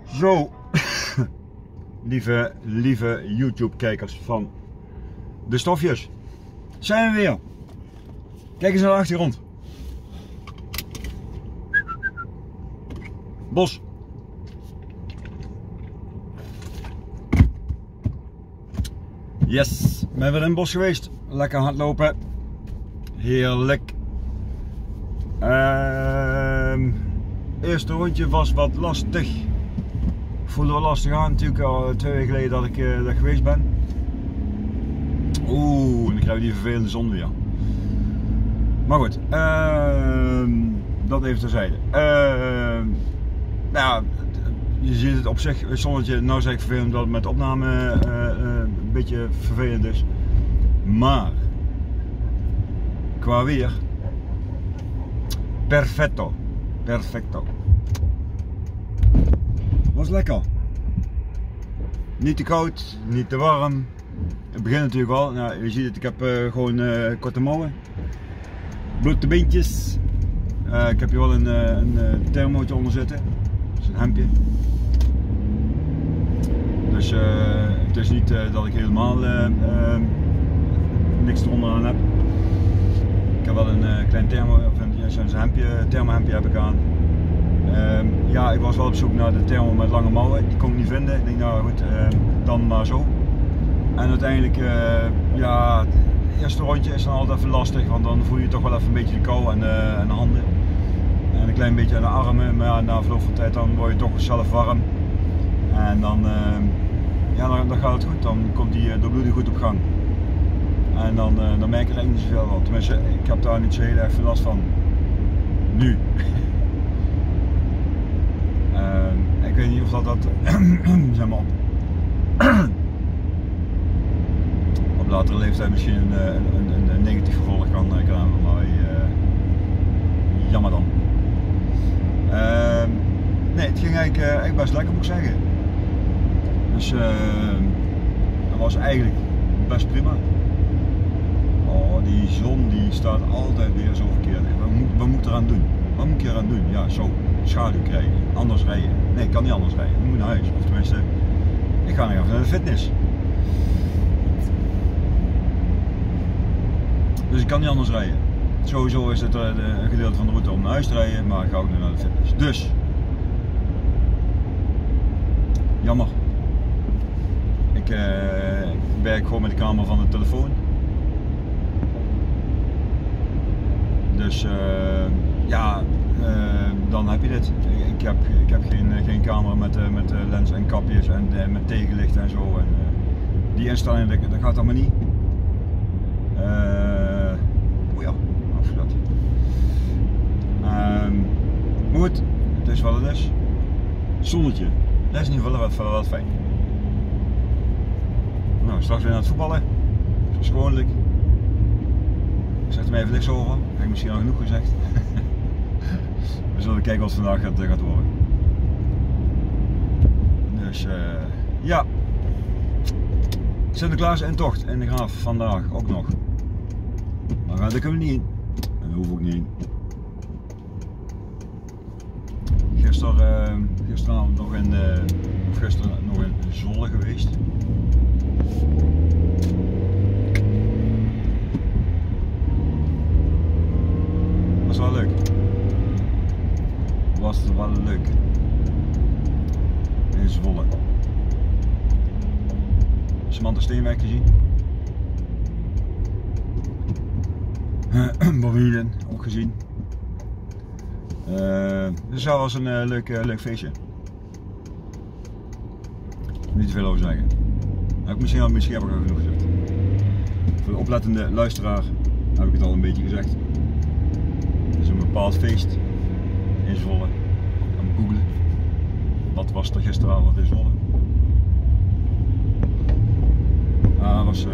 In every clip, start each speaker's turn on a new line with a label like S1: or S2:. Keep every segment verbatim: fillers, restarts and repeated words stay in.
S1: Zo, lieve, lieve YouTube-kijkers van de stofjes, zijn we weer. Kijk eens naar de achtergrond. Bos. Yes, we zijn weer in het bos geweest. Lekker hardlopen. Heerlijk. Uh, eerste rondje was wat lastig. Ik voelde wel lastig aan, natuurlijk al twee weken geleden dat ik uh, daar geweest ben. Oeh, en dan krijgen we die vervelende zon weer. Maar goed, uh, dat even terzijde. Uh, nou, je ziet het op zich, het zonnetje, nou zeg ik vervelend dat het met opname uh, uh, een beetje vervelend is. Maar, qua weer, perfecto, perfecto. Was lekker. Niet te koud, niet te warm. Het begint natuurlijk wel. Nou, je ziet het, ik heb uh, gewoon uh, korte mouwen. Blote beentjes. Uh, ik heb hier wel een, uh, een uh, thermootje onder zitten. Dat is een hemdje. Dus uh, het is niet uh, dat ik helemaal uh, uh, niks eronder aan heb. Ik heb wel een uh, klein thermo, of een, zo'n hemdje, thermohemdje heb ik aan. Uh, ja, ik was wel op zoek naar de thermo met lange mouwen, die kon ik niet vinden. Ik denk, nou goed, uh, dan maar zo. En uiteindelijk, uh, ja, het eerste rondje is dan altijd even lastig, want dan voel je toch wel even een beetje de kou en, uh, en de handen. En een klein beetje aan de armen, maar ja, na verloop van tijd dan word je toch zelf warm. En dan, uh, ja, dan, dan gaat het goed, dan komt die uh, doorbloeding goed op gang. En dan, uh, dan merk je er eigenlijk niet zoveel van. Tenminste, ik heb daar niet zo heel erg veel last van. Nu. Uh, ik weet niet of dat, dat zeg maar op, op latere leeftijd misschien een, een, een, een negatief gevolg kan, kan hebben, maar uh, jammer dan. Uh, nee, het ging eigenlijk, uh, eigenlijk best lekker, moet ik zeggen. Dus uh, dat was eigenlijk best prima. Oh, die zon die staat altijd weer zo verkeerd. Wat moet, wat moet ik eraan doen? Wat moet ik eraan doen? Ja, zo. Schaduw krijgen. Anders rijden. Nee, ik kan niet anders rijden. Ik moet naar huis. Of tenminste, ik ga nog even naar de fitness. Dus ik kan niet anders rijden. Sowieso is het een gedeelte van de route om naar huis te rijden, maar ik ga ook nu naar de fitness. Dus, jammer. Ik uh, werk gewoon met de camera van de telefoon. Dus uh, ja, uh, dan heb je dit. Ik heb, ik heb geen, geen camera met, uh, met uh, lens en kapjes en uh, met tegenlicht en zo. En, uh, die instellingen, dat, dat gaat allemaal niet. Uh, oh ja, afgedat. Um, maar goed, het is wat het is. Zonnetje, dat is in ieder geval wat, wat fijn. Nou, straks weer naar het voetballen. Zoals gewoonlijk. Ik zeg er maar even niks over. Heb ik misschien al genoeg gezegd. We zullen kijken wat het vandaag gaat, gaat worden. Dus uh, ja. Sinterklaas in tocht in de Graaf vandaag ook nog. Maar daar kunnen we niet in. En daar hoef ik ook niet in. Gisteren, uh, gisteravond nog in, uh, of gisteren nog in Zwolle geweest. Was wel leuk. Was wel leuk. In Zwolle. Samantha Steenwijk gezien. Bobbyden ook gezien. Uh, dus dat was een uh, leuk, uh, leuk feestje. Niet te veel over zeggen. Nou, misschien, misschien heb ik al genoeg gezegd. Voor de oplettende luisteraar heb ik het al een beetje gezegd. Het is een bepaald feest in Zwolle. Ik kan me googlen. Wat was er gisteravond in Zwolle? Ah, dat was... Uh,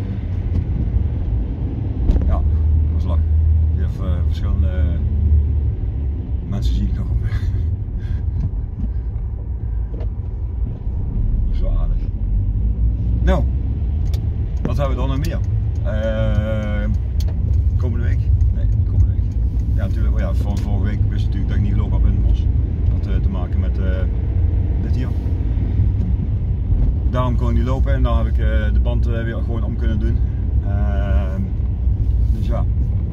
S1: ja, dat was lachen. Je hebt uh, verschillende uh, mensen zie ik nog op. Dat is wel aardig. Nou, wat hebben we dan nog meer? Uh, komende week? Nee, komende week. Ja, natuurlijk. Oh ja, van vorige week wist ik natuurlijk dat ik niet gelopen heb in het bos. Dat had uh, te maken met uh, dit hier. daarom kon ik niet lopen en dan heb ik uh, de band uh, weer gewoon om kunnen doen. Uh, dus ja,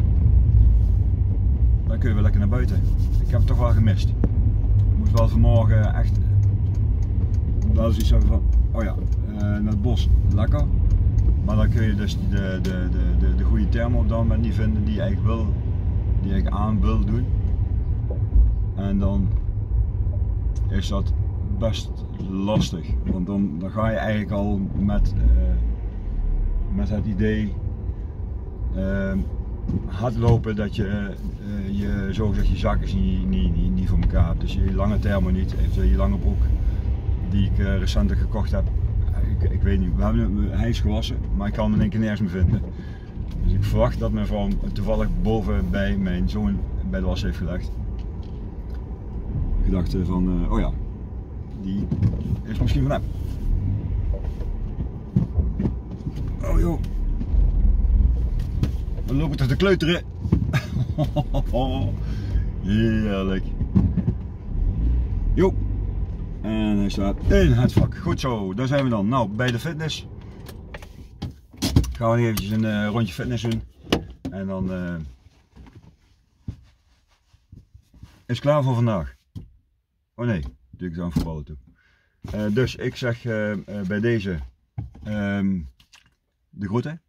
S1: dan kun je weer lekker naar buiten. Ik heb het toch wel gemist. Ik moest wel vanmorgen echt wel zoiets hebben van, oh ja, uh, naar het bos, lekker. Maar dan kun je dus de, de, de, de, de goede thermo op dat moment niet vinden die je eigenlijk wil, die je eigenlijk aan wil doen. En dan is dat best lastig, want dan, dan ga je eigenlijk al met, uh, met het idee uh, hardlopen dat je uh, je zogezegd je zakjes niet, niet, niet, niet voor elkaar hebt. Dus je lange thermo niet, eventueel je lange broek die ik uh, recentelijk gekocht heb. Ik, ik weet niet, we hebben, hij is gewassen, maar ik kan hem in één keer nergens meer vinden. Dus ik verwacht dat mijn vrouw toevallig boven bij mijn zoon bij de was heeft gelegd. Ik dacht van, uh, oh ja, die is misschien van hem. Oh joh, we lopen toch te kleuteren. Heerlijk. Jo. En hij staat in het vak. Goed zo, daar zijn we dan. Nou, bij de fitness gaan we eventjes een uh, rondje fitness doen. En dan uh, is het klaar voor vandaag. Oh nee, natuurlijk zo aan voetballen toe. Uh, dus ik zeg uh, uh, bij deze um, de groeten.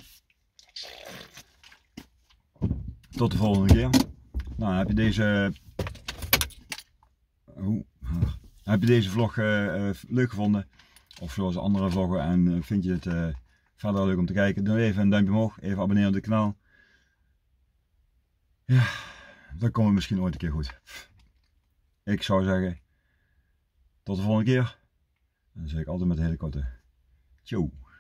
S1: Tot de volgende keer. Nou, heb je deze, oh, heb je deze vlog uh, uh, leuk gevonden? Of zoals andere vloggen en uh, vind je het uh, verder leuk om te kijken? Doe even een duimpje omhoog, even abonneren op het kanaal. Ja, dan komt het misschien ooit een keer goed. Ik zou zeggen, tot de volgende keer. En dan zeg ik altijd met een hele korte. Ciao.